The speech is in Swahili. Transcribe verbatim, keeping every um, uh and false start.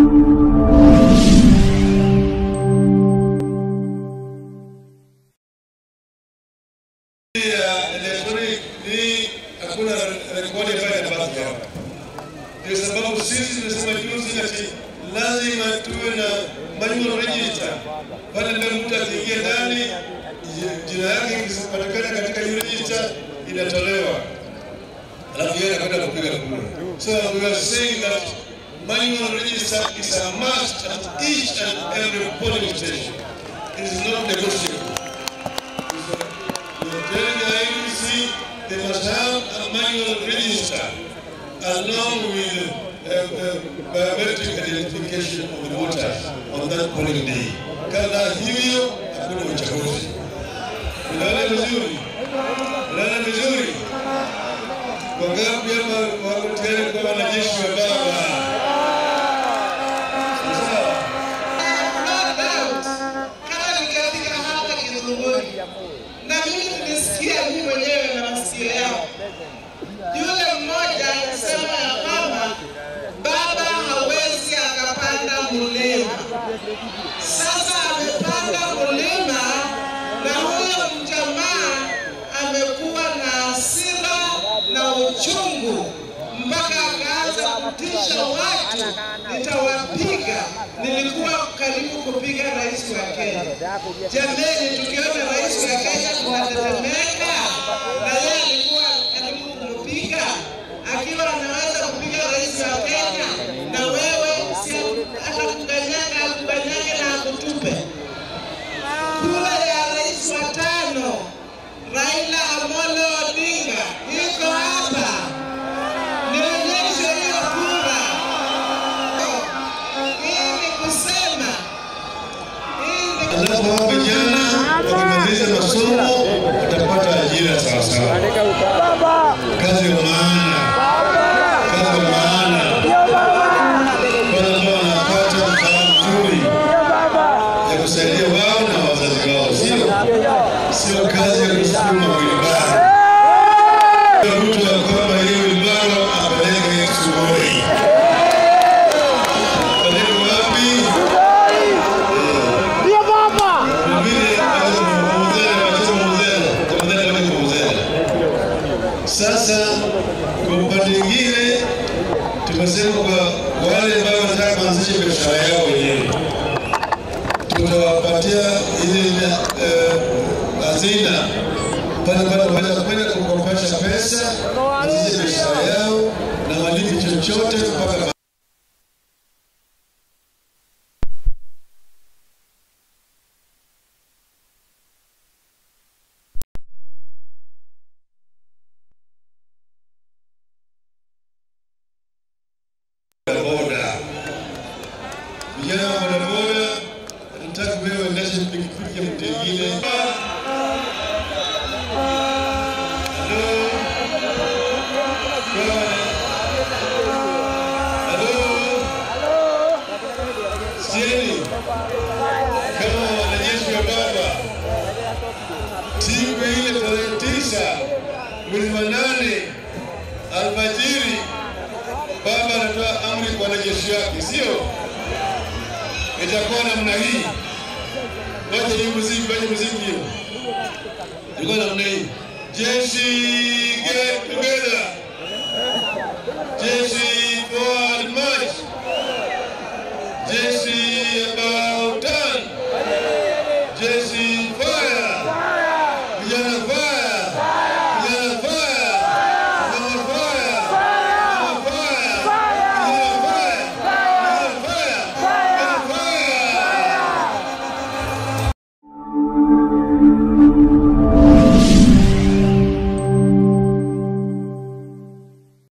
Electronic ni hakuna rekodi ambayo inabaki hapa. Ndio sababu sisi tunasema juzi ati lazima tuwe na manual register. Pale ndio mtu akiingia ndani jina yake ikipatikana katika register inatolewa. Alafu yeye anakwenda kupiga kura. So we are saying that manual register is a must at each and every polling station. It is not negotiable. They must have a manual register along with uh, uh, biometric identification of the voters on that polling day. Kama hivyo hakuna uchaguzi. Unaona vizuri? Unaona vizuri? Wangapi hapa wako tayari kwa wanajeshi wa baba? Kama nikafika hapa Kizunguni na mimi nilisikia mimi mwenyewe na masikio yao. Yule mmoja anasema ya kwamba baba hawezi akapanda mlima. Sasa amepanda mlima na huyo mjamaa amekuwa na hasira na uchungu mpaka akaanza kutisha watu, nitawapiga. Nilikuwa karibu kupiga rais wa Kenya. Jamani, tukiona rais wa Kenya tunatetemeka, na yeye alikuwa karibu kumpiga. Akiwa anaweza kupiga rais wa Kenya, na wewe si atakukanyaga, akukanyaga na akutupe. Kura ya rais wa tano, Raila Amolo Odinga, iko hapa. Nionyeshe hiyo kura. Hii ni kusema. Alafu vijana wakimaliza masomo watapata ajira sawa sawa. Kazi ya maana. Kazi ya maana. Wale ambao wanapata mtaji ya kusaidia wao na wazazi wao. Sio sio kazi ya kusukuma wilibaro. Mtu wa kwamba hiyo wilibaro apeleke Sugoi. Apeleke wapi? Ndio baba. Sasa kwa upande mwingine tumesema kwa wale ambao wanataka kuanzisha biashara yao wenyewe tutawapatia ile hazina pale pale wanaweza kwenda kukopesha pesa kuanzisha biashara yao na walipe chochote mpaka boda. Vijana wa bodaboda nataka wewe uendeshe pikipiki ya mtu mwingine. Sieni kama wanajeshi wa baba siku ile tarehe tisa mwezi wa nane alfajiri baba anatoa amri kwa wanajeshi wake, sio? Itakuwa namna hii. Wacha hii muziki, wacha muziki hiyo. Itakuwa namna hii. Jeshi get together. Jeshi for